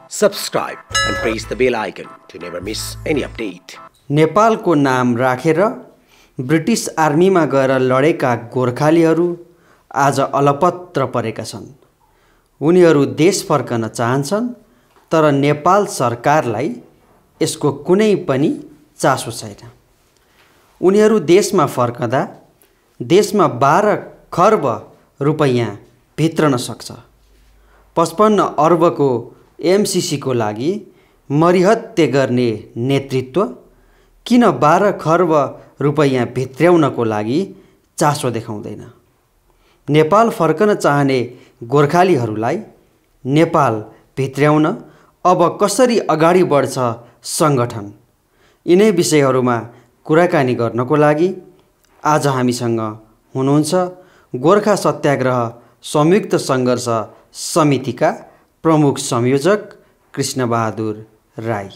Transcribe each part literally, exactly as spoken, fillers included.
Subscribe and press the bell icon to never miss any update. नेपालको नाम राखेर British आर्मीमा गएर लडेका गोर्खालीहरू आज अलपत्र परेका छन्। उनीहरू देश फर्कन चाहन्छन्, तर नेपाल सरकारलाई यसको कुनै पनि चासो छैन। उनीहरू देशमा फर्कदा देशमा बाह्र खर्ब रुपैयाँ भित्रन सक्छ। पचपन्न अर्बको एमसिसीको लागि मरिहत्ते गर्ने नेतृत्व किन बाह्र खर्ब रुपैयाँ भित्र्याउनको लागि चासो देखाउँदैन? नेपाल फर्कन चाहने गोर्खालीहरूलाई नेपाल भित्र्याउन अब कसरी अगाडि बढ्छ सङ्गठन? यिनै विषयहरूमा कुराकानी गर्नको लागि आज हामीसँग हुनुहुन्छ गोर्खा सत्याग्रह संयुक्त सङ्घर्ष समितिका प्रमुख संयोजक कृष्णबहादुर राई।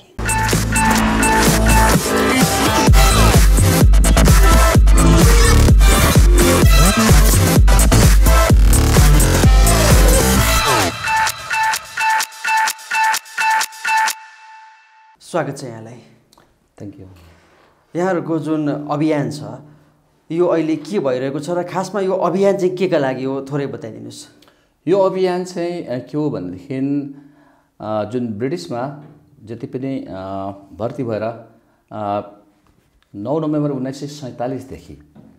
स्वागत छ यहाँलाई। Thank you. यहाँहरूको जुन अभियान छ यो अहिले के भइरहेको छ र खासमा यो अभियान चाहिँ के का लागि हो, थोरै बताइदिनुहोस्। यो अभियान चाहिँ के हो भनेदेखि जुन ब्रिटिसमा जति पनि भर्ती भएर नौ नोभेम्बर उन्नाइस सय सैँतालिसदेखि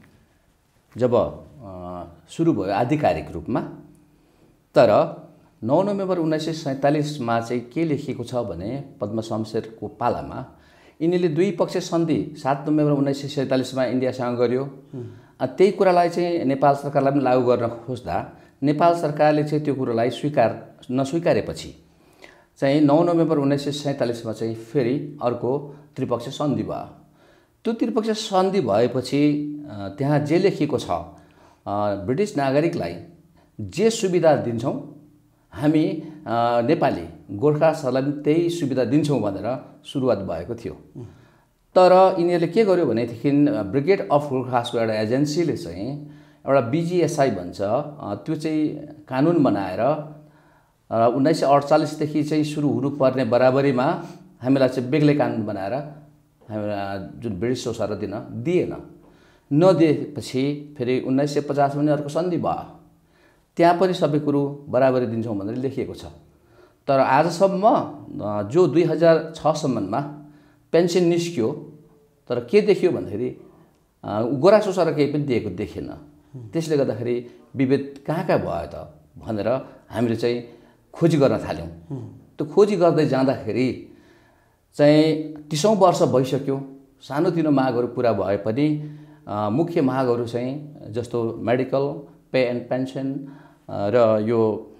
जब सुरु भयो आधिकारिक रूपमा, तर नौ नोभेम्बर उन्नाइस सय सैँतालिसमा चाहिँ के लेखिएको छ भने पद्म शमशेरको पालामा यिनीले दुई पक्ष सन्धि सात नोभेम्बर उन्नाइस सय सैँतालिसमा इन्डियासँग गर्यो। त्यही कुरालाई चाहिँ नेपाल सरकारलाई पनि लागू गर्न खोज्दा नेपाल सरकारले चाहिँ त्यो कुरालाई स्वीकार नस्वीकारेपछि चाहिँ नौ नोभेम्बर उन्नाइस सय सैँतालिसमा चाहिँ फेरि अर्को त्रिपक्षीय सन्धि भयो। त्यो त्रिपक्षीय सन्धि भएपछि त्यहाँ जे लेखिएको छ, ब्रिटिस नागरिकलाई जे सुविधा दिन्छौँ हामी नेपाली गोर्खाहरूलाई पनि त्यही सुविधा दिन्छौँ भनेर सुरुवात भएको थियो। तर यिनीहरूले के गर्यो भनेदेखि ब्रिगेड अफ गोर्खासको एउटा एजेन्सीले चाहिँ एउटा बिजिएसआई भन्छ त्यो चाहिँ कानुन बनाएर उन्नाइस सय अडचालिसदेखि चाहिँ सुरु हुनुपर्ने बराबरीमा हामीलाई चाहिँ बेग्लै कानुन बनाएर हामीलाई जुन ब्रिटिस सोसार दिन दिएन। नदिएपछि फेरि उन्नाइस सय पचासमा पनि अर्को सन्धि भयो, त्यहाँ पनि सबै कुरो बराबरी दिन्छौँ भनेर लेखिएको छ। तर आजसम्म जो दुई हजार छसम्ममा पेन्सन निस्क्यो, तर के देखियो भन्दाखेरि गोरा सोसार केही पनि दिएको देखेन। त्यसले गर्दाखेरि विभेद कहाँ कहाँ भयो त भनेर हामीले चाहिँ खोजी गर्न थाल्यौँ। त्यो खोजी गर्दै जाँदाखेरि चाहिँ तीसौँ वर्ष भइसक्यो। सानोतिनो मागहरू पुरा भए पनि मुख्य मागहरू चाहिँ जस्तो मेडिकल, पे एन्ड पेन्सन र यो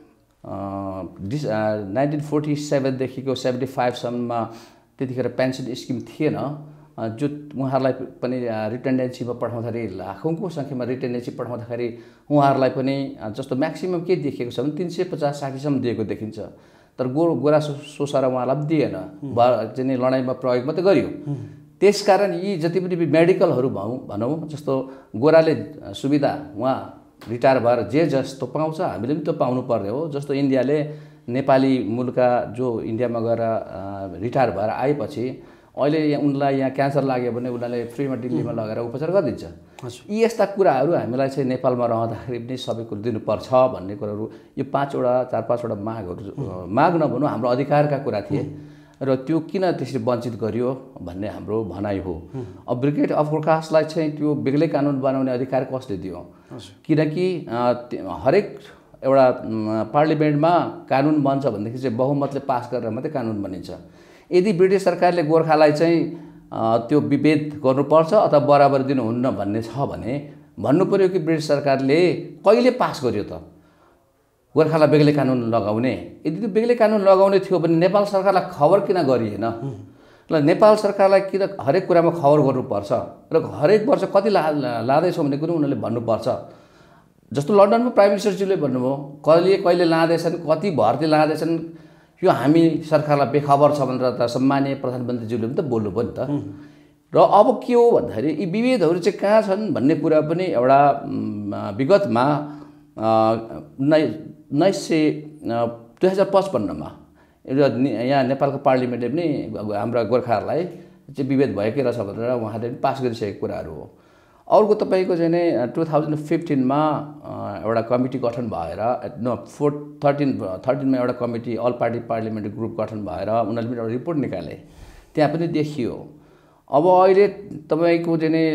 डिस नाइन्टिन फोर्टी सेभेनदेखिको सेभेन्टी फाइभसम्ममा त्यतिखेर पेन्सन स्किम थिएन, जो उहाँहरूलाई पनि रिटेन्डेन्सीमा पठाउँदाखेरि लाखौँको सङ्ख्यामा रिटेन्डेन्सी पठाउँदाखेरि उहाँहरूलाई पनि जस्तो म्याक्सिमम् के देखिएको छ भने तिन सय पचास साठीसम्म दिएको देखिन्छ। तर गो गोरा सोसार उहाँलाई पनि दिएन, चाहिँ लडाइँमा प्रयोग मात्रै गरियो। त्यसकारण यी जति पनि मेडिकलहरू भनौँ भनौँ जस्तो गोराले सुविधा उहाँ रिटायर भएर जे जस्तो पाउँछ हामीले पनि त्यो पाउनु पर्ने हो। जस्तो इन्डियाले नेपाली मूलका जो इन्डियामा गएर रिटायर भएर आएपछि अहिले उनलाई यहाँ क्यान्सर लाग्यो भने उनीहरूले फ्रीमा दिल्लीमा लगेर उपचार गरिदिन्छ। यी यस्ता कुराहरू हामीलाई चाहिँ नेपालमा रहँदाखेरि पनि सबै कुरो दिनुपर्छ भन्ने कुराहरू यो पाँचवटा चार पाँचवटा मागहरू माग नभनौँ हाम्रो अधिकारका कुरा थिए र त्यो किन त्यसरी वञ्चित गरियो भन्ने हाम्रो भनाइ हो। अब ब्रिगेड अफ गोर्खासलाई चाहिँ त्यो बेग्लै कानुन बनाउने अधिकार कसले दियो? किनकि हरेक एउटा पार्लिमेन्टमा कानुन बन्छ भनेदेखि चाहिँ बहुमतले पास गरेर मात्रै कानुन बनिन्छ। यदि ब्रिटिस सरकारले गोर्खालाई चाहिँ त्यो विभेद गर्नुपर्छ अथवा बराबर दिनुहुन्न भन्ने छ भने भन्नु पर्यो कि ब्रिटिस सरकारले कहिले पास गर्यो त गोर्खालाई बेग्लै कानुन लगाउने? यदि त्यो बेग्लै कानुन लगाउने थियो भने नेपाल सरकारलाई खबर किन गरिएन? ल नेपाल सरकारलाई किन हरेक कुरामा खबर गर्नुपर्छ र हरेक वर्ष कति ला लाँदैछौँ भन्ने कुरो उनीहरूले भन्नुपर्छ। जस्तो लन्डनमा प्राइम मिनिस्टरज्यूले भन्नुभयो कहिले कहिले लाँदैछन्, कति भर्ती लाँदैछन्, यो हामी सरकारलाई बेखबर छ भनेर त सम्मानीय प्रधानमन्त्रीज्यूले पनि त बोल्नुभयो नि त। र अब के हो भन्दाखेरि यी विभेदहरू चाहिँ कहाँ छन् भन्ने कुरा पनि एउटा विगतमा उन्नाइस उन्नाइस सय दुई हजार पचपन्नमा यहाँ नेपालको पार्लिमेन्टले पनि हाम्रा गोर्खाहरूलाई चाहिँ विभेद भएकै रहेछ भनेर उहाँले पनि पास गरिसकेको कुराहरू हो। अर्को तपाईँको चाहिँ नै टु थाउजन्ड फिफ्टिनमा एउटा कमिटी गठन भएर न फोर थर्टिन थर्टिनमा एउटा committee all party parliamentary group गठन भएर उनीहरूले पनि एउटा रिपोर्ट निकाले, त्यहाँ पनि देखियो। अब अहिले तपाईँको चाहिँ नै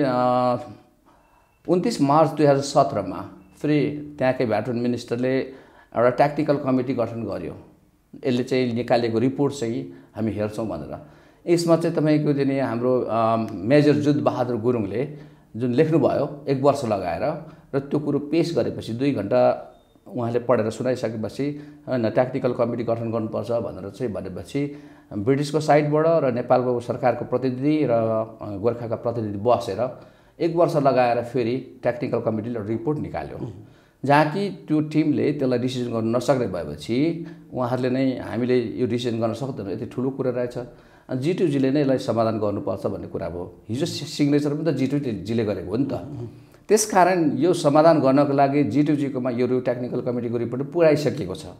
उन्तिस मार्च दुई हजार सत्रमा फेरि त्यहाँकै भ्याटन मिनिस्टरले एउटा टेक्निकल कमिटी गठन गर्यो। यसले चाहिँ निकालेको रिपोर्ट चाहिँ हामी हेर्छौँ भनेर। यसमा चाहिँ तपाईँको चाहिँ नि हाम्रो मेजर जुद्ध बहादुर गुरुङले जुन लेख्नुभयो एक वर्ष लगाएर र त्यो कुरो पेश गरेपछि दुई घन्टा उहाँले पढेर सुनाइसकेपछि होइन टेक्निकल कमिटी गठन गर्नुपर्छ भनेर चाहिँ भनेपछि ब्रिटिसको साइडबाट र नेपालको सरकारको प्रतिनिधि र गोर्खाका प्रतिनिधि बसेर एक वर्ष लगाएर फेरि टेक्निकल कमिटीले रिपोर्ट निकाल्यो, जहाँ कि त्यो टिमले त्यसलाई डिसिजन गर्न नसक्ने भएपछि उहाँहरूले नै हामीले यो डिसिजन गर्न सक्दैनौँ, यति ठुलो कुरा रहेछ, जिटुजीले नै यसलाई समाधान गर्नुपर्छ भन्ने कुरा भयो। हिजो सिग्नेचर पनि त जिटुजीले गरेको हो नि त। त्यसकारण यो समाधान गर्नको लागि जिटुजीकोमा यो टेक्निकल कमिटीको रिपोर्ट पुर्याइसकिएको छ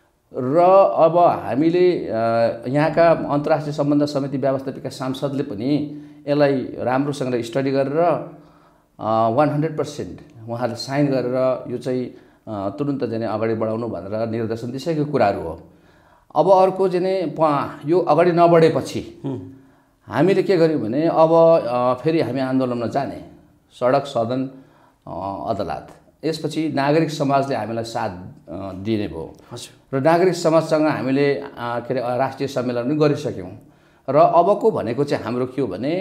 र अब हामीले यहाँका अन्तर्राष्ट्रिय सम्बन्ध समिति व्यवस्थापिका सांसदले पनि यसलाई राम्रोसँगले स्टडी गरेर वान हन्ड्रेड पर्सेन्ट उहाँले साइन गरेर यो चाहिँ तुरुन्त चाहिँ अगाडि बढाउनु भनेर निर्देशन दिइसकेको कुराहरू हो। अब अर्को चाहिँ यो अगाडि नबढेपछि हामीले के गर्यौँ भने अब फेरि हामी आन्दोलनमा जाने, सडक सदन अदालत, यसपछि नागरिक समाजले हामीलाई साथ दिने भयो र नागरिक समाजसँग हामीले के अरे राष्ट्रिय सम्मेलन पनि गरिसक्यौँ र अबको भनेको चाहिँ हाम्रो के हो भने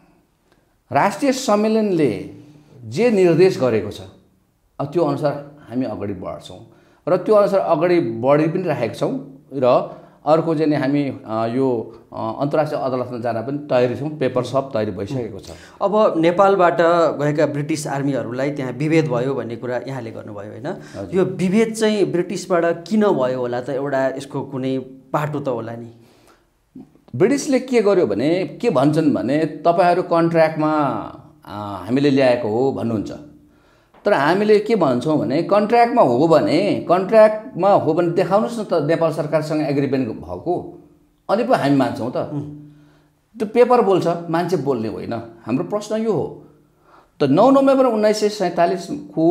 राष्ट्रिय सम्मेलनले जे निर्देश गरेको छ त्यो अनुसार हामी अगाडि बढ्छौँ र त्यो अनुसार अगाडि बढी पनि राखेका छौँ र अर्को चाहिँ हामी यो अन्तर्राष्ट्रिय अदालतमा जान पनि तयारी छौँ, पेपर सब तयारी भइसकेको छ। अब नेपालबाट गएका ब्रिटिस आर्मीहरूलाई त्यहाँ विभेद भयो भन्ने कुरा यहाँले गर्नुभयो होइन, यो विभेद चाहिँ ब्रिटिसबाट किन भयो होला त? एउटा यसको कुनै बाटो त होला नि? ब्रिटिसले के गर्यो भने के भन्छन् भने तपाईँहरू कन्ट्र्याक्टमा हामीले ल्याएको हो भन्नुहुन्छ, तर हामीले के भन्छौँ भने कन्ट्र्याक्टमा हो भने कन्ट्र्याक्टमा हो भने देखाउनुहोस् न त नेपाल सरकारसँग एग्रिमेन्ट भएको, अनि पो हामी मान्छौँ त। त्यो पेपर बोल्छ, मान्छे बोल्ने होइन। हाम्रो प्रश्न यो हो त नौ नोभेम्बर उन्नाइस सय सैँतालिसको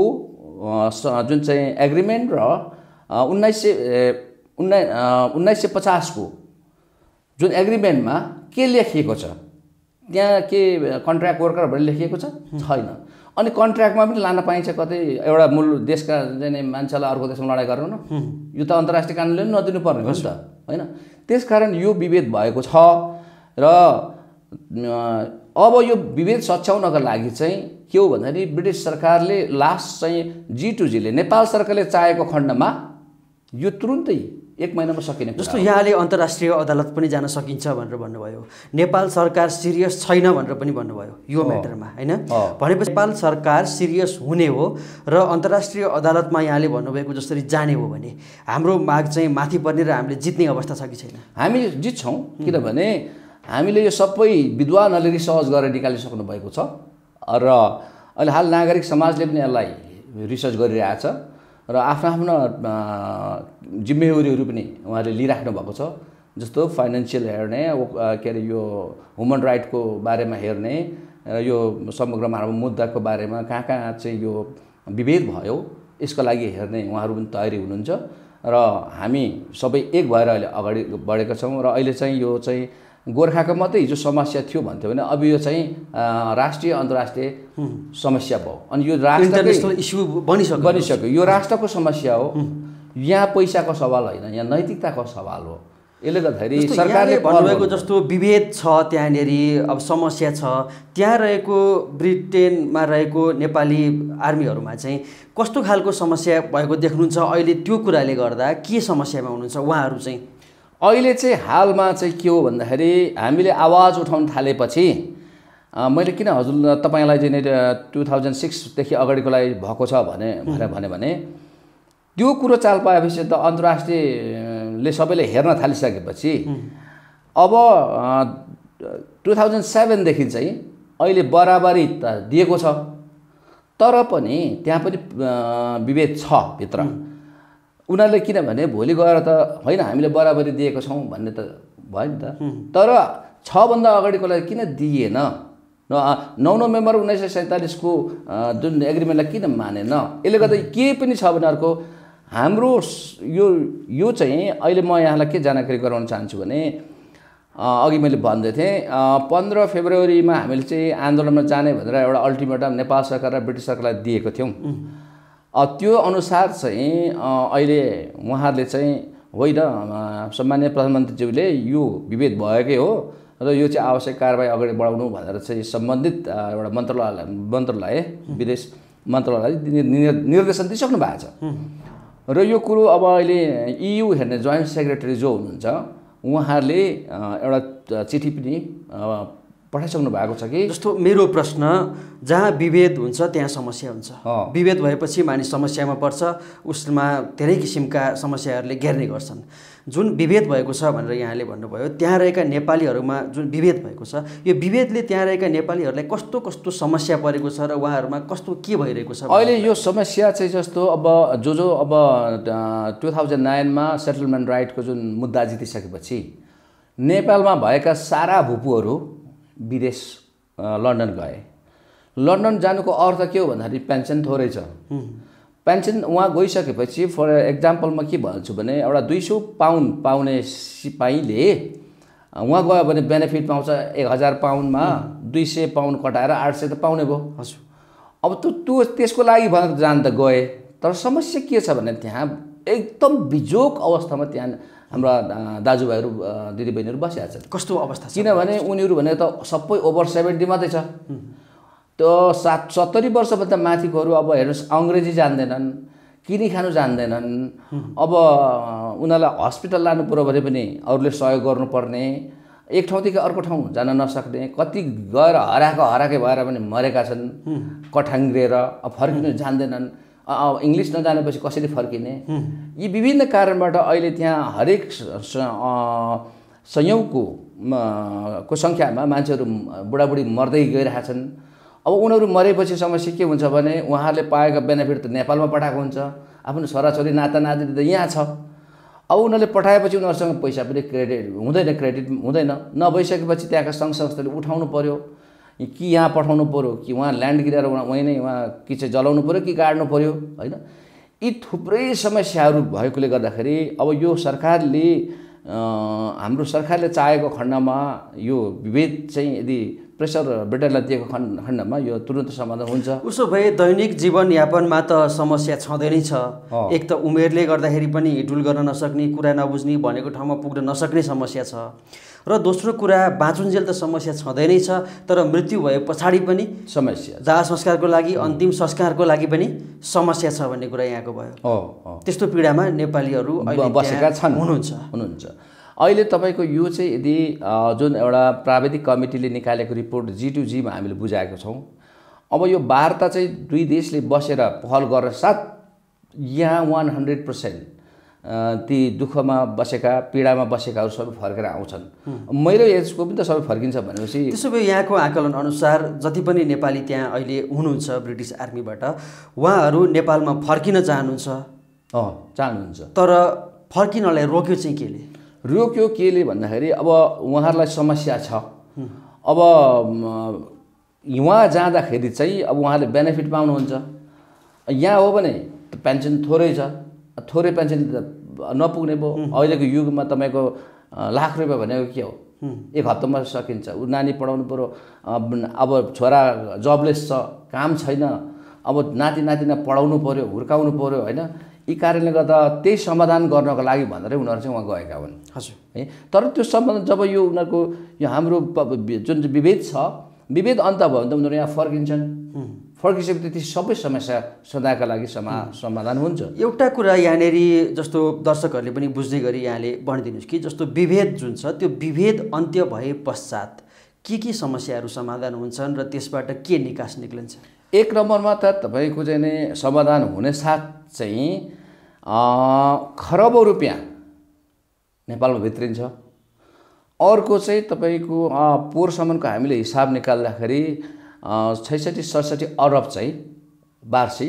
जुन चाहिँ एग्रिमेन्ट र उन्नाइस सय उन्ना उन्नाइस सय पचासको जुन एग्रिमेन्टमा के लेखिएको छ, त्यहाँ के कन्ट्र्याक्ट वर्कर भनेर लेखिएको छ छैन। अनि कन्ट्र्याक्टमा पनि लान पाइन्छ कतै एउटा मूल देशका चाहिँ मान्छेलाई अर्को देशमा लडाइँ गर्नु न, यो त अन्तर्राष्ट्रिय कानुनले पनि नदिनु पर्ने हो नि त होइन। त्यसकारण यो विभेद भएको छ र अब यो विभेद सच्याउनका लागि चाहिँ के हो भन्दाखेरि ब्रिटिस सरकारले लास्ट चाहिँ जिटुजीले नेपाल सरकारले चाहेको खण्डमा यो तुरुन्तै एक महिनामा सकिने, जस्तो यहाँले अन्तर्राष्ट्रिय अदालत पनि जान सकिन्छ भनेर भन्नुभयो, नेपाल सरकार सिरियस छैन भनेर पनि भन्नुभयो यो म्याटरमा होइन। भनेपछि नेपाल सरकार सिरियस हुने हो र अन्तर्राष्ट्रिय अदालतमा यहाँले भन्नुभएको जसरी जाने हो भने हाम्रो माग चाहिँ माथि पर्ने र हामीले जित्ने अवस्था छ कि छैन? हामी जित्छौँ, किनभने हामीले यो सबै विद्वानहरूले रिसर्च गरेर निकालिसक्नु भएको छ र अहिले हाल नागरिक समाजले पनि यसलाई रिसर्च गरिरहेछ र आफ्नो आफ्नो जिम्मेवारीहरू पनि उहाँहरूले लिइराख्नु भएको छ। जस्तो फाइनेन्सियल हेर्ने, के अरे यो ह्युमन राइटको बारेमा हेर्ने, यो समग्र मानव मुद्दाको बारेमा कहाँ कहाँ चाहिँ यो विभेद भयो यसको लागि हेर्ने उहाँहरू पनि तयारी हुनुहुन्छ र हामी सबै एक भएर अहिले अगाडि बढेका छौँ। र अहिले चाहिँ यो चाहिँ गोर्खाको मात्रै हिजो समस्या थियो भन्थ्यो भने अब यो चाहिँ राष्ट्रिय अन्तर्राष्ट्रिय समस्या भयो। अनि यो राष्ट्रको इस्यु बनिसक्यो बनिसक्यो यो राष्ट्रको समस्या हो, यहाँ पैसाको सवाल होइन, यहाँ नैतिकताको सवाल हो। यसले गर्दाखेरि सरकारले भन्नुभएको जस्तो विभेद छ त्यहाँनेरि, अब समस्या छ, त्यहाँ रहेको ब्रिटेनमा रहेको नेपाली आर्मीहरूमा चाहिँ कस्तो खालको समस्या भएको देख्नुहुन्छ अहिले? त्यो कुराले गर्दा के समस्यामा हुनुहुन्छ उहाँहरू चाहिँ? अहिले चाहिँ हालमा चाहिँ के हो भन्दाखेरि हामीले आवाज उठाउन थालेपछि मैले किन हजुर तपाईँलाई चाहिँ टु थाउजन्ड सिक्सदेखि अगाडिको लागि भएको छ भने भने भने त्यो कुरो चाल पाएपछि त अन्तर्राष्ट्रियले सबैले हेर्न थालिसकेपछि अब टु थाउजन्ड सेभेनदेखि चाहिँ अहिले बराबरी त दिएको छ, तर पनि त्यहाँ पनि विभेद छ भित्र। उनीहरूले किनभने भोलि गएर त होइन हामीले बराबरी दिएको छौँ भन्ने त भयो नि त। तर छभन्दा अगाडिकोलाई किन दिएन? नौ नोभेम्बर उन्नाइस सय सैँतालिसको जुन एग्रिमेन्टलाई किन मानेन? यसले गर्दा के पनि छ भने अर्को हाम्रो यो यो चाहिँ अहिले म यहाँलाई के जानकारी गराउन चाहन्छु भने अघि मैले भन्दै थिएँ पन्ध्र फेब्रुअरीमा हामीले चाहिँ आन्दोलनमा जाने भनेर एउटा अल्टिमेटम नेपाल सरकार र ब्रिटिस सरकारलाई दिएको थियौँ। त्यो अनुसार चाहिँ अहिले उहाँहरूले चाहिँ होइन सम्माननीय प्रधानमन्त्रीज्यूले यो विभेद भएकै हो र यो चाहिँ आवश्यक कारबाही अगाडि बढाउनु भनेर चाहिँ सम्बन्धित एउटा मन्त्रालय मन्त्रालय विदेश मन्त्रालयलाई निर्देशन दिइसक्नु भएको छ। र यो कुरो अब अहिले इयु हेर्ने जोइन्ट सेक्रेटरी जो हुनुहुन्छ उहाँहरूले एउटा चिठी पनि पठाइसक्नु भएको छ कि जस्तो मेरो प्रश्न जहाँ विभेद हुन्छ त्यहाँ समस्या हुन्छ। विभेद भएपछि मानिस समस्यामा पर्छ, उसमा धेरै किसिमका समस्याहरूले घेर्ने गर्छन्। जुन विभेद भएको छ भनेर यहाँले भन्नुभयो त्यहाँ रहेका नेपालीहरूमा जुन विभेद भएको छ यो विभेदले त्यहाँ रहेका नेपालीहरूलाई कस्तो कस्तो समस्या परेको छ र उहाँहरूमा कस्तो के भइरहेको छ? अहिले यो समस्या चाहिँ जस्तो अब जो जो अब टु थाउजन्ड नाइनमा सेटलमेन्ट राइटको जुन मुद्दा जितिसकेपछि नेपालमा भएका सारा भुपुहरू विदेश लन्डन गए। लन्डन जानुको अर्थ के हो भन्दाखेरि पेन्सन थोरै छ। पेन्सन उहाँ गइसकेपछि फर एक्जाम्पल म के भन्छु भने एउटा दुई सौ पाउन्ड पाउने सिपाहीले उहाँ गयो भने बेनिफिट पाउँछ एक हजार पाउन्डमा दुई सय पाउन्ड कटाएर आठ सय त पाउने भयो। हजुर अब त्यो त्यो त्यसको लागि भनेर जान त गए, तर समस्या के छ भने त्यहाँ एकदम बिजोक अवस्थामा त्यहाँ हाम्रा दाजुभाइहरू दिदीबहिनीहरू बसिरहेको छन्। कस्तो अवस्था? किनभने उनीहरू भने त सबै ओभर सेभेन्टी मात्रै छ। त्यो सात सत्तरी वर्षभन्दा माथिकोहरू अब हेर्नुहोस् अङ्ग्रेजी जान्दैनन्, किनी खानु जान्दैनन्। अब उनीहरूलाई हस्पिटल लानु पऱ्यो भने पनि अरूले सहयोग गर्नुपर्ने, एक ठाउँदेखि अर्को ठाउँ जान नसक्ने, कति गएर हराएको हराएकै भएर पनि मरेका छन् कठाङ्ग्रिएर, अब फर्किनु जान्दैनन्। इङ्ग्लिस नजानेपछि कसरी फर्किने? यी विभिन्न कारणबाट अहिले त्यहाँ हरेक सयौँको को सङ्ख्यामा मान्छेहरू बुढाबुढी मर्दै गइरहेछन्। अब उनीहरू मरेपछि समस्या के हुन्छ भने उहाँहरूले पाएका बेनिफिट त नेपालमा पठाएको हुन्छ, आफ्नो छोराछोरी नाता नाति त यहाँ छ। अब उनीहरूले पठाएपछि उनीहरूसँग पैसा पनि क्रेडिट हुँदैन, क्रेडिट हुँदैन। नभइसकेपछि त्यहाँका सङ्घ संस्थाले उठाउनु पऱ्यो कि यहाँ पठाउनु पऱ्यो कि उहाँ ल्यान्ड गिरेर वहीँ नै उहाँ कि चाहिँ जलाउनु पऱ्यो कि गाड्नु पऱ्यो, होइन? यी थुप्रै समस्याहरू भएकोले गर्दाखेरि अब यो सरकारले हाम्रो सरकारले चाहेको खण्डमा यो विभेद चाहिँ यदि प्रेसर ब्रिटेनलाई दिएको खण्ड खण्डमा यो तुरन्त समाधान हुन्छ। उसो भए दैनिक जीवनयापनमा त समस्या छँदै नै छ। एक त उमेरले गर्दाखेरि पनि हिडुल गर्न नसक्ने, कुरा नबुझ्ने, भनेको ठाउँमा पुग्न नसक्ने समस्या छ। र दोस्रो कुरा बाँचुन्जेल त समस्या छँदै नै छ, तर मृत्यु भए पछाडि पनि समस्या, दाह संस्कारको लागि अन्तिम संस्कारको लागि पनि समस्या छ भन्ने कुरा यहाँको भयो। हो, त्यस्तो पीडामा नेपालीहरू बसेका छन् हुनुहुन्छ हुनुहुन्छ अहिले तपाईँको यो चाहिँ यदि जुन एउटा प्राविधिक कमिटीले निकालेको रिपोर्ट जी टू जीमा हामीले बुझाएको छौँ। अब यो वार्ता चाहिँ दुई देशले बसेर पहल गरेर साथ यहाँ वान हन्ड्रेड पर्सेन्ट ती दुःखमा बसेका पीडामा बसेकाहरू सबै फर्केर आउँछन्। मेरो एजको पनि त सबै फर्किन्छ भनेपछि त्यसो भए यहाँको आकलन अनुसार जति पनि नेपाली त्यहाँ अहिले हुनुहुन्छ ब्रिटिस आर्मीबाट उहाँहरू नेपालमा फर्किन चाहनुहुन्छ? अँ चाहनुहुन्छ, तर फर्किनलाई रोक्यो चाहिँ केले? रोक्यो केले भन्दाखेरि अब उहाँहरूलाई समस्या छ। अब उहाँ जाँदाखेरि चाहिँ अब उहाँले बेनिफिट पाउनुहुन्छ, यहाँ हो भने पेन्सन थोरै छ, थोरै पेन्सन नपुग्ने भयो। अहिलेको युगमा तपाईँको लाख रुपियाँ भनेको के हो? एक हप्तामा सकिन्छ। ऊ नानी पढाउनु पऱ्यो, अब छोरा जबलेस छ, काम छैन, अब नाति नातिना पढाउनु पऱ्यो, हुर्काउनु पऱ्यो, होइन? यी कारणले गर्दा त्यही समाधान गर्नको लागि भनेर उनीहरू चाहिँ उहाँ गएका हुन्। हजुर है, तर त्यो समाधान जब यो उनीहरूको यो हाम्रो जुन विभेद छ, विभेद अन्त भयो भने त उनीहरू यहाँ फर्किन्छन्। फर्किसकेपछि ती सबै समस्या सदाका लागि समा समाधान हुन्छ। एउटा कुरा यहाँनिर जस्तो दर्शकहरूले पनि बुझ्ने गरी यहाँले भनिदिनुहोस् कि जस्तो विभेद जुन छ त्यो विभेद अन्त्य भए पश्चात के के समस्याहरू समाधान हुन्छन् र त्यसबाट के निकास निक्लिन्छ? एक नम्बरमा त तपाईँको चाहिँ नै समाधान हुने साथ चाहिँ खरबौँ रुपियाँ नेपालमा भित्रिन्छ। अर्को चाहिँ तपाईँको पोहोरसम्मको हामीले हिसाब निकाल्दाखेरि छैसठी सडसठी अरब चाहिँ वार्षिक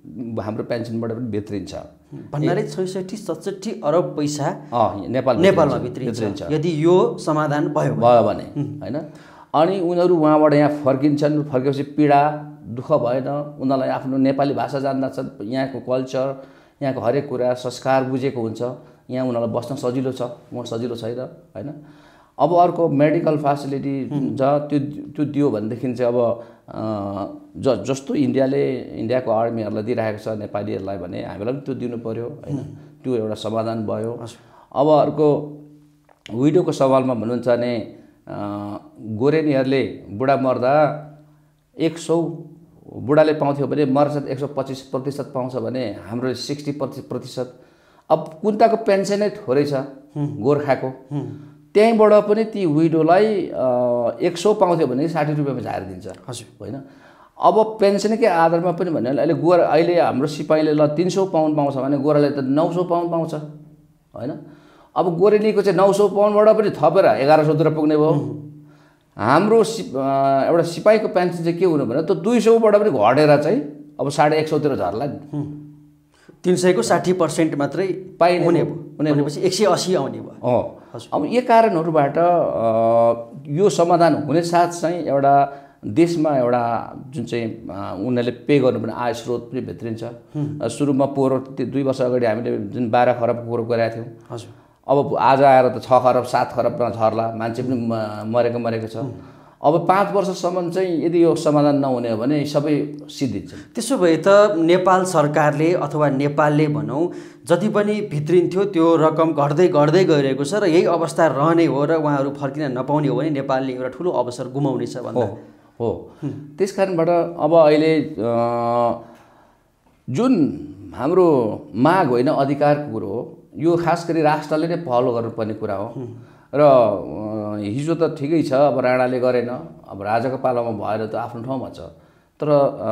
हाम्रो पेन्सनबाट पनि भित्रिन्छ। भन्नाले छैसठी सतसट्ठी अरब पैसा नेपाल नेपालमा भित्रिन्छ यदि यो समाधान भयो भयो भने होइन। अनि उनीहरू उहाँबाट यहाँ फर्किन्छन्, फर्केपछि पीडा दुःख भएन, उनीहरूलाई आफ्नो नेपाली भाषा जान्दछ, यहाँको कल्चर यहाँको हरेक कुरा संस्कार बुझेको हुन्छ, यहाँ उनीहरूलाई बस्न सजिलो छ, उहाँ सजिलो छैन होइन। अब अर्को मेडिकल फेसिलिटी छ त्यो त्यो दियो भनेदेखि चाहिँ अब ज जस्तो इन्डियाले इन्डियाको आर्मीहरूलाई दिइरहेको छ नेपालीहरूलाई भने हामीलाई पनि त्यो दिनु पर्यो होइन। त्यो एउटा समाधान भयो। अब अर्को विडोको सवालमा भन्नुहुन्छ भने गोरेनीहरूले बुढा मर्दा एक सौ बुढाले पाउँथ्यो भने मर्छ एक सौ पच्चिस प्रतिशत पाउँछ भने हाम्रो सिक्सटी प्रतिशत। अब कुन्ताको पेन्सनै थोरै छ गोर्खाको, त्यहीँबाट पनि ती विडोलाई एक सौ पाउँथ्यो भने साठी रुपियाँमा झाएर दिन्छ होइन। अब पेन्सनकै आधारमा पनि भन्यो भने अहिले गोरा अहिले हाम्रो सिपाहीले ल तिन सौ पाउन्ड पाउँछ भने गोराले त नौ सौ पाउन्ड पाउँछ होइन। अब गोरेनीको चाहिँ नौ सौ पाउन्डबाट पनि थपेर एघार सौतिर पुग्ने भयो। हाम्रो सिप एउटा सिपाहीको पेन्सन चाहिँ के हुनु भने त दुई सौबाट पनि घटेर चाहिँ अब साढे एक सौतिर झर्ला नि। तिन सयको साठी पर्सेन्ट मात्रै पाइने हुने भयो भनेपछि एक सय अस्सी आउने भयो। हो अब यी कारणहरूबाट यो समाधान हुने साथ चाहिँ एउटा देशमा एउटा जुन चाहिँ उनीहरूले पे गर्नुपर्ने आय स्रोत पनि भित्रिन्छ। सुरुमा पोहोर दुई वर्ष अगाडि हामीले जुन बाह्र खरब पोहोर गरेका थियौँ, हजुर अब आज आएर त छ खरब सात खरबमा झर्ला, मान्छे पनि मरेको मरेको छ। अब पाँच वर्षसम्म चाहिँ यदि यो समाधान नहुने हो भने सबै सिद्धिन्छ। त्यसो भए त नेपाल सरकारले अथवा नेपालले भनौँ जति पनि भित्रिन्थ्यो त्यो रकम घट्दै घट्दै गइरहेको छ र यही अवस्था रहने हो र उहाँहरू फर्किन नपाउने हो भने नेपालले एउटा ठुलो अवसर गुमाउनेछ भन्दा हो। त्यस कारणबाट अब अहिले जुन हाम्रो माग होइन अधिकारको कुरो हो, यो खास गरी राष्ट्रले नै पहल गर्नुपर्ने कुरा हो। र हिजो त ठिकै छ, अब राणाले गरेन, अब राजाको पालामा भएर त आफ्नो ठाउँमा छ, तर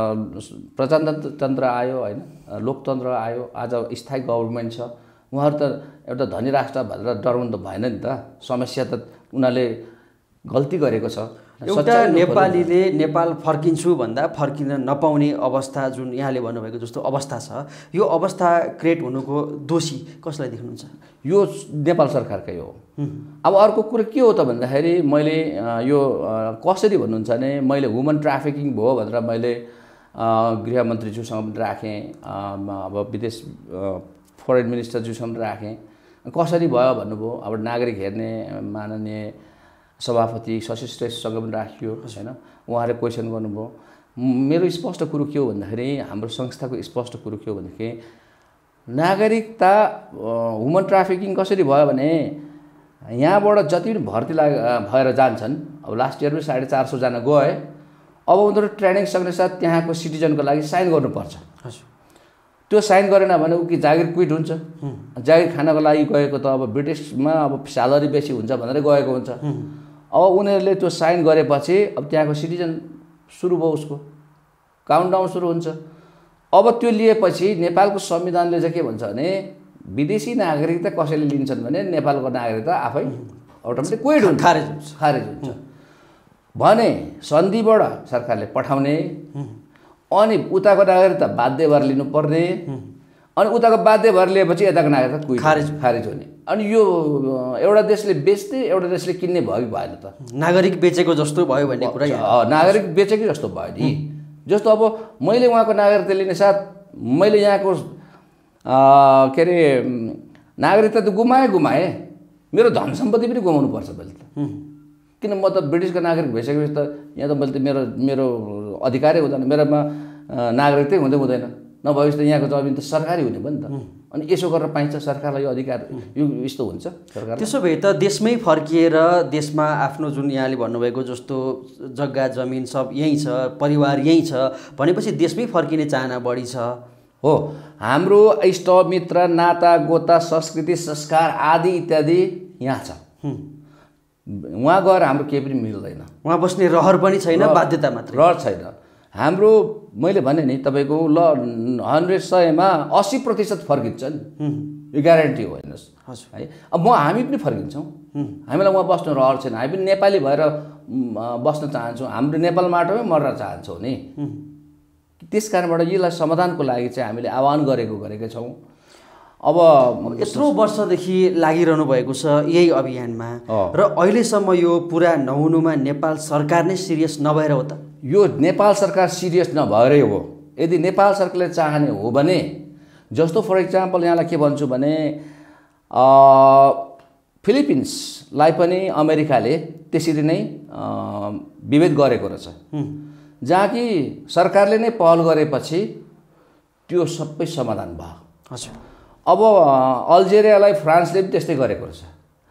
प्रजातन्त्र आयो होइन, लोकतन्त्र आयो, आज स्थायी गभर्मेन्ट छ। उहाँहरू त एउटा धनी राष्ट्र भनेर डराउनु त भएन नि त। समस्या त उनीहरूले गल्ती गरेको छ। एउटा नेपालीले नेपाल फर्किन्छु भन्दा फर्किन नपाउने अवस्था जुन यहाँले भन्नुभएको जस्तो अवस्था छ, यो अवस्था क्रिएट हुनुको दोषी कसलाई देख्नुहुन्छ? यो नेपाल सरकारकै हो। अब अर्को कुरो के हो त भन्दाखेरि मैले यो कसरी भन्नुहुन्छ भने मैले वुमन ट्राफिकिङ भयो भनेर मैले गृहमन्त्रीज्यूसँग पनि राखेँ, अब विदेश फरेन मिनिस्टरज्यूसँग पनि राखेँ। कसरी भयो भन्नुभयो। अब नागरिक हेर्ने माननीय सभापति शशि श्रेष्ठसँग पनि राखियो होइन, उहाँले क्वेसन गर्नुभयो। मेरो स्पष्ट कुरो के हो भन्दाखेरि हाम्रो संस्थाको स्पष्ट कुरो के हो भनेदेखि नागरिकता ह्युमन ट्राफिकिङ कसरी भयो भने यहाँबाट जति पनि भर्ती लाग भएर जान्छन्, अब लास्ट इयर पनि साढे चार सौजना गए, अब उनीहरू ट्रेनिङ सक्ने साथ त्यहाँको सिटिजनको लागि साइन गर्नुपर्छ। त्यो साइन गरेन भने ऊ कि जागिर क्विट हुन्छ। जागिर खानको लागि गएको त अब ब्रिटिसमा अब स्यालेरी बेसी हुन्छ भनेर गएको हुन्छ। अब उनीहरूले त्यो साइन गरेपछि अब त्यहाँको सिटिजन सुरु भयो, उसको काउन्टडाउन सुरु हुन्छ। अब त्यो लिएपछि नेपालको संविधानले चाहिँ के भन्छ भने विदेशी नागरिकता कसैले लिन्छन् भने नेपालको नागरिकता आफै अटोमेटिक क्विट हुन्छ, खारेज हुन्छ खारेज हुन्छ भने सन्धिबाट सरकारले पठाउने, अनि उताको नागरिकता बाध्य भएर लिनुपर्ने, अनि उताको बाध्य भएर लिएपछि यताको नागरिकता क्विट खारेज खारेज हुने। अनि यो एउटा देशले बेच्दै एउटा देशले किन्ने भयो भएन त, नागरिक बेचेको जस्तो भयो भन्ने कुरा। नागरिक बेचेकै जस्तो भयो नि। जस्तो अब मैले उहाँको नागरिकता लिने साथ मैले यहाँको के अरे नागरिकता त गुमाएँ गुमाएँ मेरो धन सम्पत्ति पनि गुमाउनु पर्छ मैले त। किन म त ब्रिटिसको नागरिक भइसकेपछि त यहाँ त मैले त मेरो मेरो अधिकारै हुँदैन, मेरोमा नागरिकतै हुँदै हुँदैन, नभएपछि त यहाँको जमिन त सरकारी हुने भयो नि त। अनि यसो गरेर पाइन्छ सरकारलाई यो अधिकार, यो यस्तो हुन्छ सरकार। त्यसो भए त देशमै फर्किएर देशमा आफ्नो जुन यहाँले भन्नुभएको जस्तो जग्गा जमिन सब यहीँ छ, परिवार यहीँ छ भनेपछि देशमै फर्किने चाहना बढी छ। हो, हाम्रो इष्ट मित्र नाता गोता संस्कृति संस्कार आदि इत्यादि यहाँ छ। वहाँ गएर हाम्रो केही पनि मिल्दैन, वहाँ बस्ने रहर पनि छैन, बाध्यता मात्र रहर छैन हाम्रो। मैले भने नि तपाईँको ल हन्ड्रेड सयमा अस्सी प्रतिशत फर्किन्छ नि, यो ग्यारेन्टी हो हेर्नुहोस् है। अब म हामी पनि फर्किन्छौँ, हामीलाई वहाँ बस्नु रहर छैन, हामी पनि नेपाली भएर बस्न चाहन्छौँ, हाम्रो नेपाल माटोमै मर्न चाहन्छौँ नि। त्यस कारणबाट यसलाई समाधानको लागि चाहिँ हामीले आह्वान गरेको गरेका छौँ। अब यत्रो वर्षदेखि लागिरहनु भएको छ यही अभियानमा र अहिलेसम्म यो पुरा नहुनुमा नेपाल सरकार नै सिरियस नभएर हो त? यो नेपाल सरकार सिरियस नभएरै हो। यदि नेपाल सरकारले चाहने हो भने, जस्तो फर इक्जाम्पल यहाँलाई के भन्छु भने फिलिपिन्सलाई पनि अमेरिकाले त्यसरी नै विभेद गरेको रहेछ, जहाँ कि सरकारले नै पहल गरेपछि त्यो सबै समाधान भयो। हजुर। अब अल्जेरियालाई फ्रान्सले पनि त्यस्तै गरेको रहेछ।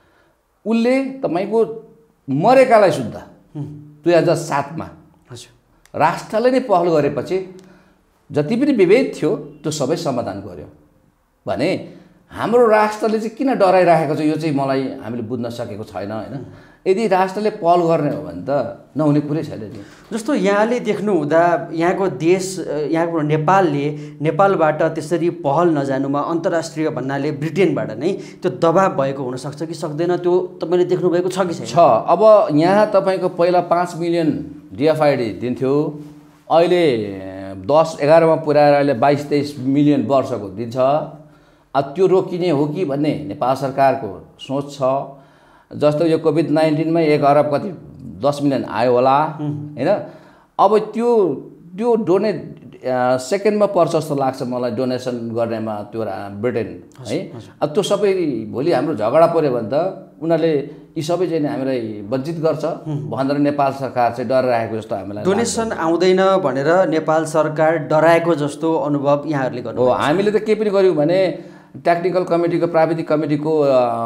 उसले तपाईँको मरेकालाई सुत्दा दुई हजार सातमा राष्ट्रले नै पहल गरेपछि जति पनि विभेद थियो त्यो सबै समाधान गर्यो भने हाम्रो राष्ट्रले चाहिँ किन डराइराखेको छ यो चाहिँ मलाई हामीले बुझ्न सकेको छैन होइन। यदि राष्ट्रले पहल गर्ने हो भने त नहुने कुरै छैन नि। जस्तो यहाँले देख्नुहुँदा यहाँको देश यहाँको नेपालले नेपालबाट त्यसरी पहल नजानुमा अन्तर्राष्ट्रिय भन्नाले ब्रिटेनबाट नै त्यो दबाब भएको हुनसक्छ कि सक्दैन, त्यो तपाईँले देख्नुभएको छ कि छैन? छ। अब यहाँ तपाईँको पहिला पाँच मिलियन डिएफआइडी दिन्थ्यो, अहिले दस एघारमा पुऱ्याएर अहिले बाइस तेइस मिलियन वर्षको दिन्छ। अब त्यो रोकिने हो कि भन्ने नेपाल सरकारको सोच छ। जस्तो यो कोभिड नाइन्टिनमा एक अरब कति दस मिलियन आयो होला होइन। अब त्यो त्यो डोनेट सेकेन्डमा पर्छ जस्तो लाग्छ मलाई डोनेसन गर्नेमा त्यो ब्रिटेन है। अब त्यो सबै भोलि हाम्रो झगडा पऱ्यो भने त उनीहरूले यी सबै चाहिँ हामीलाई वञ्चित गर्छ भनेर नेपाल सरकार चाहिँ डराएको जस्तो हामीलाई डोनेसन आउँदैन भनेर नेपाल सरकार डराएको जस्तो अनुभव यहाँहरूले गर्नु हो। हामीले त के पनि गर्यौँ भने टेक्निकल कमिटीको प्राविधिक कमिटीको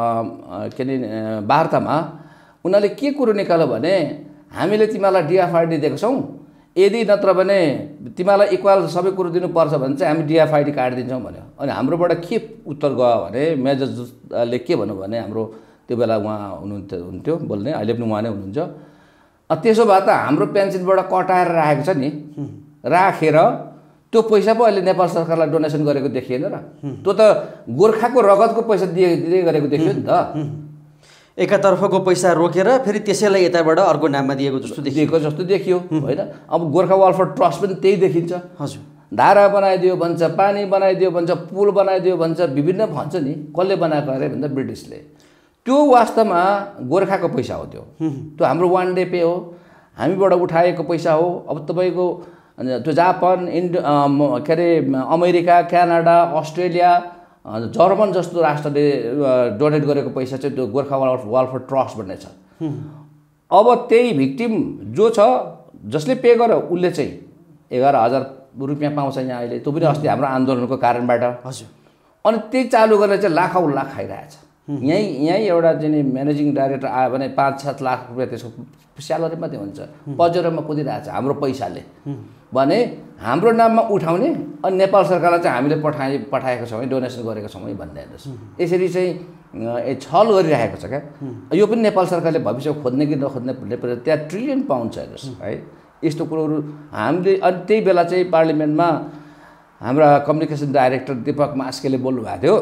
के अरे वार्तामा उनीहरूले के कुरो निकाल्यो भने हामीले तिमीलाई डिएफआइडी दिएको छौँ, यदि नत्र भने तिमीलाई इक्वल सबै कुरो दिनुपर्छ भने चाहिँ हामी डिएफआइडी काटिदिन्छौँ भन्यो। अनि हाम्रोबाट के उत्तर गयो भने मेजरले के भन्नु भने हाम्रो त्यो बेला उहाँ हुनुहुन्थ्यो हुन्थ्यो बोल्ने, अहिले पनि उहाँ नै हुनुहुन्छ। त्यसो भए त हाम्रो पेन्सनबाट कटाएर राखेको छ नि, राखेर त्यो पैसा पो अहिले नेपाल सरकारलाई डोनेसन गरेको देखिएन र? त्यो त गोर्खाको रगतको पैसा दिए दिँदै गरेको देखियो नि त। एकातर्फको पैसा रोकेर फेरि त्यसैलाई यताबाट अर्को नाममा दिएको जस्तो दिएको जस्तो देखियो होइन। अब गोर्खा वेलफेयर ट्रस्ट पनि त्यही देखिन्छ। हजुर। धारा बनाइदियो भन्छ, पानी बनाइदियो भन्छ, पुल बनाइदियो भन्छ, विभिन्न भन्छ नि। कसले बनाएको अरे भन्दा ब्रिटिसले। त्यो वास्तवमा गोर्खाको पैसा हो। त्यो त्यो हाम्रो वान डे पे हो, हामीबाट उठाएको पैसा हो। अब तपाईँको त्यो जापान, इन्डो के अरे अमेरिका, क्यानाडा, अस्ट्रेलिया, जर्मन जस्तो राष्ट्रले डोनेट गरेको पैसा चाहिँ त्यो गोर्खा वेलफेयर ट्रस्ट भन्ने छ। अब त्यही भिक्टिम जो छ जसले पे गर्यो उसले चाहिँ एघार हजार रुपियाँ पाउँछ यहाँ अहिले, त्यो पनि अस्ति हाम्रो आन्दोलनको कारणबाट। हजुर। अनि त्यही चालु गरेर चाहिँ लाखौँ लाख खाइरहेछ। यहीँ यहीँ एउटा चाहिँ म्यानेजिङ डाइरेक्टर आयो भने पाँच सात लाख रुपियाँ त्यसको स्यालेरी मात्रै हुन्छ, पजरोमा कुदिरहेछ हाम्रो पैसाले भने हाम्रो नाममा उठाउने अनि नेपाल सरकारलाई चाहिँ हामीले पठाए पठाएको छौँ है, डोनेसन गरेको छौँ है भन्ने हेर्नुहोस्। यसरी चाहिँ छल गरिरहेको छ क्या। यो पनि नेपाल सरकारले भविष्य खोज्ने कि नखोज्ने भन्ने त्यहाँ ट्रिलियन पाउन्ड छ हेर्नुहोस् है। यस्तो कुरोहरू हामीले अनि त्यही बेला चाहिँ पार्लिमेन्टमा हाम्रा कम्युनिकेसन डाइरेक्टर दीपक मास्केले बोल्नुभएको थियो,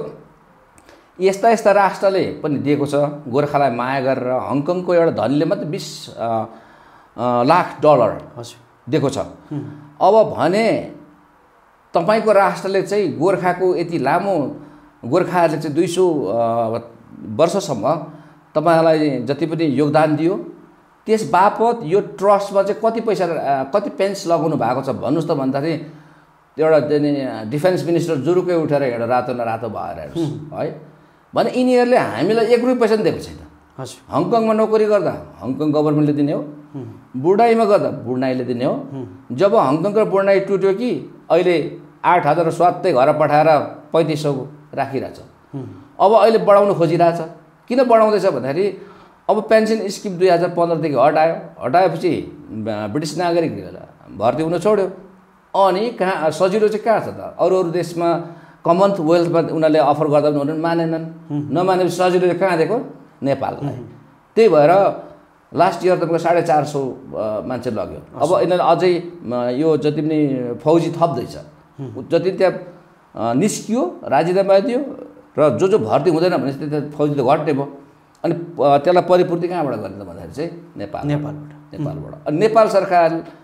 यस्ता यस्ता राष्ट्रले पनि दिएको छ गोर्खालाई माया गरेर। हङकङको एउटा धनीले मात्रै बिस लाख डलर दिएको छ। अब भने तपाईँको राष्ट्रले चाहिँ गोर्खाको यति लामो गोर्खाहरूले चाहिँ दुई सौ वर्षसम्म तपाईँलाई जति पनि योगदान दियो त्यस बापत यो ट्रस्टमा चाहिँ कति पैसा कति पेन्स लगाउनु भएको छ भन्नुहोस् त भन्दाखेरि एउटा डिफेन्स मिनिस्टर जुरुकै उठेर हिँडेर रातो न रातो भएर हेर्नुहोस् है। भने यिनीहरूले हामीलाई एक रुपियाँ पैसा पनि दिएको छैन। हजुर। हङकङमा नोकरी गर्दा हङकङ गभर्मेन्टले दिने हो, बुढाईमा गर्दा बुढाईले दिने हो। जब हङकङको बुढाई टुट्यो कि अहिले आठ हजार स्वात्तै घर पठाएर पैँतिस सौ राखिरहेछ। अब अहिले बढाउनु खोजिरहेछ। किन बढाउँदैछ भन्दाखेरि अब पेन्सन स्किम दुई हजार पन्ध्रदेखि हटायो, हटाएपछि ब्रिटिस नागरिक भर्ती हुन छोड्यो। अनि कहाँ सजिलो चाहिँ कहाँ छ त? अरू अरू देशमा कमनवेल्थमा उनीहरूले अफर गर्दा पनि उनीहरू मानेनन्। नमानेपछि सजिलो चाहिँ कहाँ दिएको? नेपाललाई। त्यही भएर लास्ट इयर तपाईँको साढे चार सौ मान्छे लग्यो। अब यिनीहरूले अझै यो जति पनि फौजी थप्दैछ, जति त्यहाँ निस्कियो राजीनामा दियो र जो जो भर्ती हुँदैन भने त्यहाँ फौजी त घट्ने भयो। अनि त्यसलाई परिपूर्ति कहाँबाट गर्ने त भन्दाखेरि चाहिँ नेपाल नेपालबाट नेपालबाट अनि नेपाल सरकार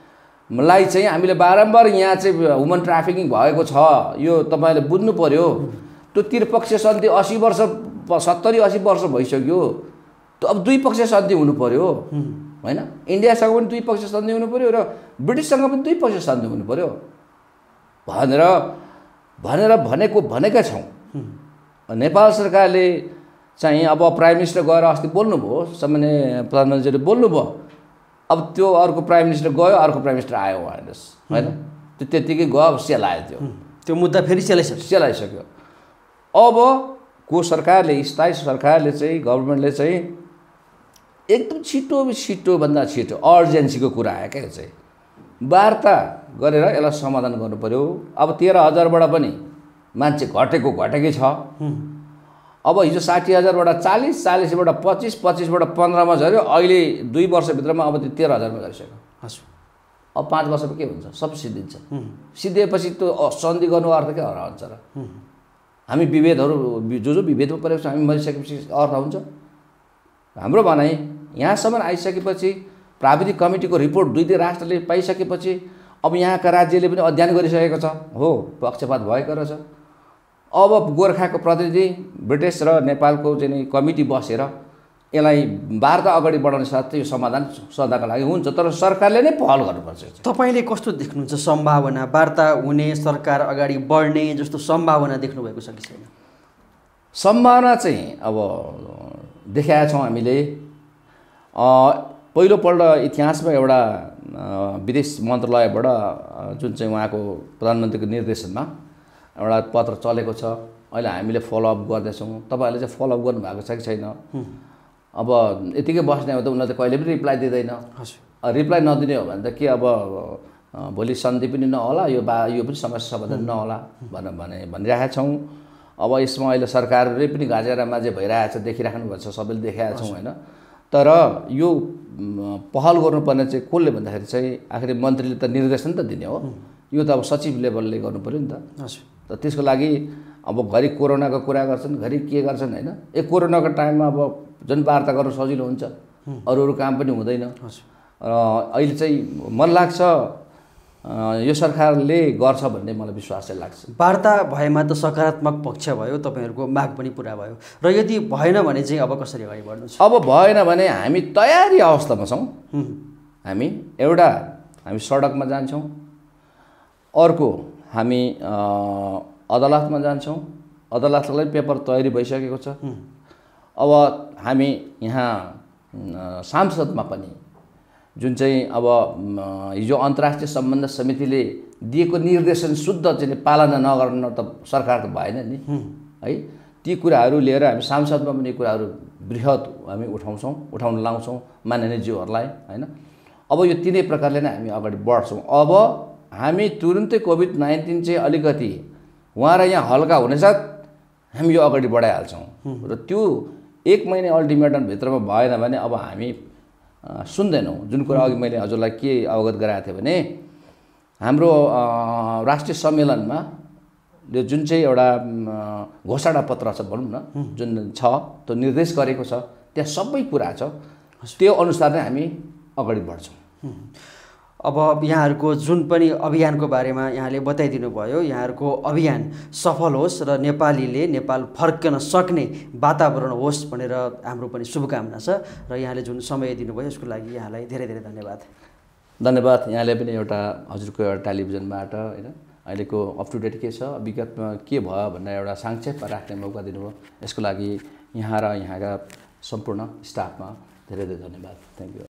मलाई चाहिँ हामीले बारम्बार यहाँ चाहिँ ह्युमन ट्राफिकिङ भएको छ यो तपाईँले बुझ्नु पर्यो। त्यो त्रिपक्षीय सन्धि अस्सी वर्ष सत्तरी अस्सी वर्ष भइसक्यो। त्यो अब दुई पक्षीय सन्धि हुनु पर्यो होइन। इन्डियासँग पनि दुई पक्षीय सन्धि हुनु पर्यो र ब्रिटिससँग पनि दुई पक्षीय सन्धि हुनु पर्यो भनेर भनेर भनेको भनेका छौँ। नेपाल सरकारले चाहिँ अब प्राइम मिनिस्टर गएर अस्ति बोल्नुभयो, सामान्य प्रधानमन्त्रीले बोल्नुभयो। अब त्यो अर्को प्राइम मिनिस्टर गयो, अर्को प्राइम मिनिस्टर आयो हेर्नुहोस् होइन। त्यो त्यत्तिकै गयो, अब सेलायो त्यो त्यो मुद्दा फेरि सेलाइसक्यो सेलाइसक्यो। अब को सरकारले स्थायी सरकारले चाहिँ गभर्मेन्टले चाहिँ एकदम छिटो छिटोभन्दा छिटो अर्जेन्सीको कुरा आयो क्या चाहिँ वार्ता गरेर यसलाई समाधान गर्नु पर्यो। अब तेह्र हजारबाट पनि मान्छे घटेको घटेकै छ। अब हिजो साठी हजारबाट चालिस, चालिसबाट पच्चिस, पच्चिसबाट पन्ध्रमा झऱ्यो, अहिले दुई वर्षभित्रमा अब त्यो तेह्र हजारमा झरिसक्यो। हजुर अब पाँच वर्षमा के हुन्छ? सब सिद्धिन्छ। सिद्धिएपछि त्यो सन्धि गर्नु अर्थ के हुन्छ र? हामी विभेदहरू जो जो विभेदमा परेको छ हामी मरिसकेपछि अर्थ हुन्छ? हाम्रो भनाइ यहाँसम्म आइसकेपछि प्राविधिक कमिटीको रिपोर्ट दुई दुई राष्ट्रले पाइसकेपछि अब यहाँका राज्यले पनि अध्ययन गरिसकेको छ, हो पक्षपात भएको रहेछ। अब गोर्खाको प्रतिनिधि ब्रिटिस र नेपालको चाहिँ कमिटी बसेर यसलाई वार्ता अगाडि बढाउने साथ यो समाधान सदाका लागि हुन्छ, तर सरकारले नै पहल गर्नुपर्छ। तपाईँले कस्तो देख्नुहुन्छ सम्भावना? वार्ता हुने, सरकार अगाडि बढ्ने जस्तो सम्भावना देख्नुभएको छ कि छैन? सम्भावना चाहिँ अब देखाएका छौँ हामीले। पहिलोपल्ट इतिहासमा एउटा विदेश मन्त्रालयबाट जुन चाहिँ उहाँको प्रधानमन्त्रीको निर्देशनमा एउटा पत्र चलेको छ, अहिले हामीले फलोअप गर्दैछौँ। तपाईँहरूले चाहिँ फलोअप गर्नुभएको छ कि छैन? अब यतिकै बस्ने हो त उनीहरूले त कहिले पनि रिप्लाई दिँदैन। रिप्लाई नदिने हो भने त के अब भोलि सन्धि पनि नहोला, यो बा यो पनि समस्या समाधान नहोला भनेर भने भनिरहेका छौँ। अब यसमा अहिले सरकारले पनि गाजेर माझे भइरहेछ, देखिराख्नु भएको छ, सबैले देखाएका छौँ होइन। तर यो पहल गर्नुपर्ने चाहिँ कसले भन्दाखेरि चाहिँ आखिर मन्त्रीले त निर्देशन त दिने हो, यो त अब सचिव लेभलले गर्नु पऱ्यो नि त। त त्यसको लागि अब घरि कोरोनाको कुरा गर्छन्, घरि के गर्छन् होइन। ए कोरोनाको टाइममा अब जुन वार्ता गर्नु सजिलो हुन्छ, अरू अरू काम पनि हुँदैन। र अहिले चाहिँ मलाई लाग्छ यो सरकारले गर्छ भन्ने मलाई विश्वास चाहिँ लाग्छ। वार्ता भएमा त सकारात्मक पक्ष भयो, तपाईँहरूको माग पनि पुरा भयो। र यदि भएन भने चाहिँ अब कसरी अगाडि बढ्नु छ? अब भएन भने हामी तयारी अवस्थामा छौँ। हामी एउटा हामी सडकमा जान्छौँ, अर्को हामी अदालतमा जान्छौँ। अदालतलाई पेपर तयारी भइसकेको छ। अब हामी यहाँ सांसदमा पनि जुन चाहिँ अब हिजो अन्तर्राष्ट्रिय सम्बन्ध समितिले दिएको निर्देशन शुद्ध चाहिँ पालना नगर्न त सरकार त भएन नि है। ती कुराहरू लिएर हामी सांसदमा पनि कुराहरू बृहत हामी उठाउँछौँ, उठाउन लाउँछौँ माननीयज्यूहरूलाई होइन। अब यो तिनै प्रकारले नै हामी अगाडि बढ्छौँ। अब हामी तुरुन्तै कोभिड नाइन्टिन चाहिँ अलिकति उहाँ र यहाँ हल्का हुनेसाथ हामी यो अगाडि बढाइहाल्छौँ। र त्यो एक महिना अल्टिमेटमभित्रमा भएन भने अब हामी सुन्दैनौँ। जुन कुरा अघि मैले हजुरलाई के अवगत गराएको थिएँ भने हाम्रो राष्ट्रिय सम्मेलनमा यो जुन चाहिँ एउटा घोषणा पत्र छ भनौँ न, जुन छ त्यो निर्देश गरेको छ, त्यहाँ सबै कुरा छ, त्यो अनुसार नै हामी अगाडि बढ्छौँ। अब यहाँहरूको जुन पनि अभियानको बारेमा यहाँले बताइदिनु भयो, यहाँहरूको अभियान सफल होस् र नेपालीले नेपाल फर्कन सक्ने वातावरण होस् भनेर हाम्रो पनि शुभकामना छ। र यहाँले जुन समय दिनुभयो यसको लागि यहाँलाई धेरै धेरै धन्यवाद। धन्यवाद। यहाँले पनि एउटा हजुरको एउटा टेलिभिजनबाट होइन अहिलेको अप टु डेट के छ, विगतमा के भयो भनेर एउटा संक्षेपमा राख्ने मौका दिनुभयो, यसको लागि यहाँ र यहाँका सम्पूर्ण स्टाफमा धेरै धेरै धन्यवाद। Thank you.